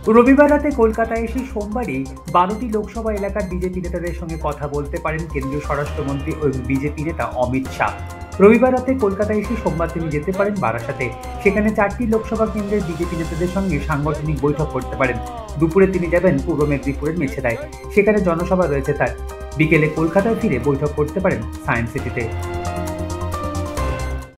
রবিবার রাতে কলকাতায় এসে সোমবারই 12টি লোকসভা এলাকার বিজেপি নেতাদের সঙ্গে কথা বলতে পারেন কেন্দ্রীয় স্বরাষ্ট্রমন্ত্রী ও বিজেপি নেতা অমিত শাহ। রবিবার রাতে কলকাতায় এসে সোমবার তিনি যেতে পারেন বারাসাতে। সেখানে 4টি লোকসভা কেন্দ্রের বিজেপি নেতাদের সঙ্গে সাংগঠনিক বৈঠক করতে পারেন। দুপুরে তিনি যাবেন পূর্ব মেদিনীপুরের মেছেদায়, সেখানে জনসভা রয়েছে তার। বিকেলে কলকাতায় ফিরে বৈঠক করতে পারেন সায়েন্স সিটিতে।